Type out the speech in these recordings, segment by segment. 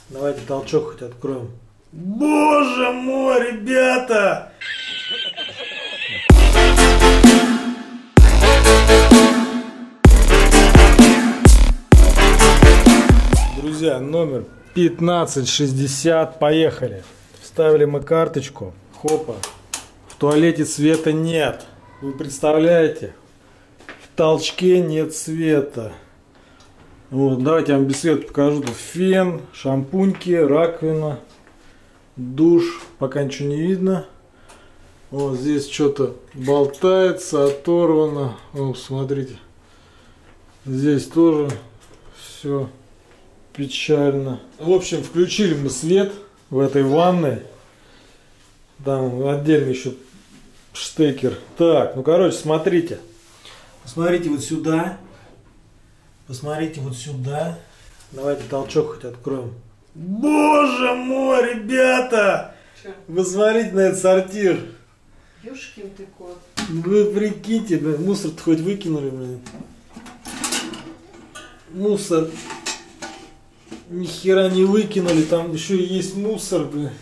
Давайте толчок хоть откроем. Боже мой, ребята! Друзья, номер 1560, поехали. Вставили мы карточку. Хопа. В туалете света нет. Вы представляете? В толчке нет света. Вот, давайте я вам без света покажу. Тут фен, шампуньки, раковина, душ. Пока ничего не видно. Вот здесь что-то болтается, оторвано. Вот, смотрите. Здесь тоже все печально. В общем, включили мы свет в этой ванной. Там отдельно еще штекер. Так, ну короче, смотрите. Посмотрите вот сюда. Посмотрите вот сюда. Давайте толчок хоть откроем. Боже мой, ребята! Че? Вы смотрите на этот сортир. Ёшкин ты кот. Вы прикиньте, блин, мусор-то хоть выкинули, блин. Мусор. Ни хера не выкинули, там еще и есть мусор, блин.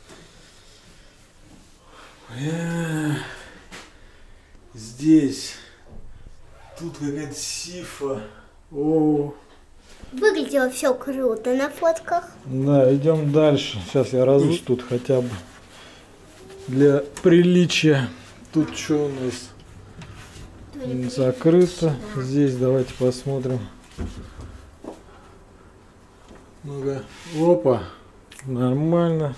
Здесь. Тут какая-то сифа. О. Выглядело все круто на фотках. Да, идем дальше. Сейчас я разусь тут хотя бы для приличия. Тут что у нас? Закрыто. Здесь давайте посмотрим. Ну-ка. Опа. Нормально.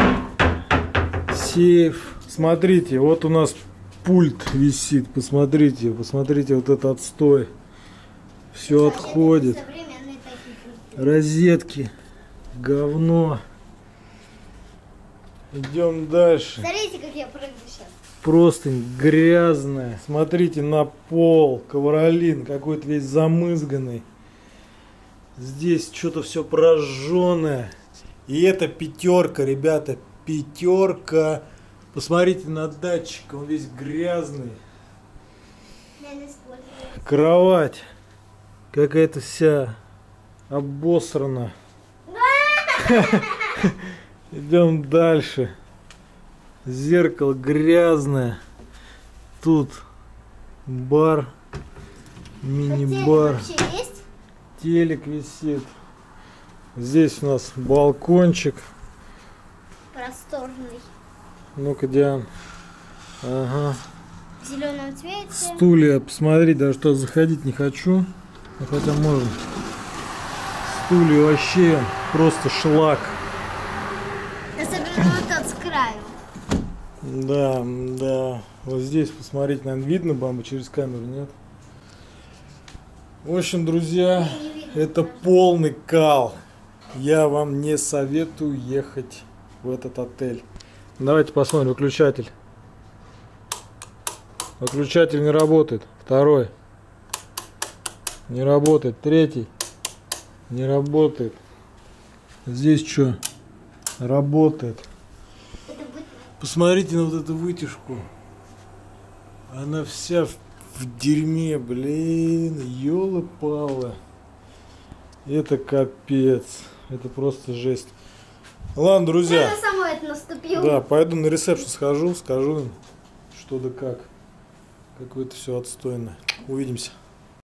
Сейф. Смотрите, вот у нас пульт висит. Посмотрите, посмотрите, вот этот отстой. Все отходит. Розетки. Говно. Идем дальше. Смотрите, как я прыгаю сейчас. Просто грязная. Смотрите на пол. Ковролин какой-то весь замызганный. Здесь что-то все прожженное. И это пятерка, ребята. Пятерка. Посмотрите на датчик. Он весь грязный. Кровать. Какая-то вся обосрана. Идем дальше. Зеркало грязное. Тут бар. Мини-бар. Телек висит. Здесь у нас балкончик. Просторный. Ну-ка, Диан. Ага. В зеленом цвете. Стулья. Посмотри, даже что заходить не хочу. Ну, хотя можно. Стулья вообще просто шлак. Особенно вот тот с краю. Да, да. Вот здесь посмотреть, наверное, видно бамбу через камеру, нет? В общем, друзья, это полный кал. Я вам не советую ехать в этот отель. Давайте посмотрим выключатель. Выключатель не работает. Второй. Не работает. Третий. Не работает. Здесь что? Работает. Посмотрите на вот эту вытяжку. Она вся в дерьме, блин. Ёлы-палы. Это капец. Это просто жесть. Ладно, друзья. Я сама это наступила. Да, пойду на ресепшн схожу, скажу им, что да как. Какое-то все отстойное. Увидимся.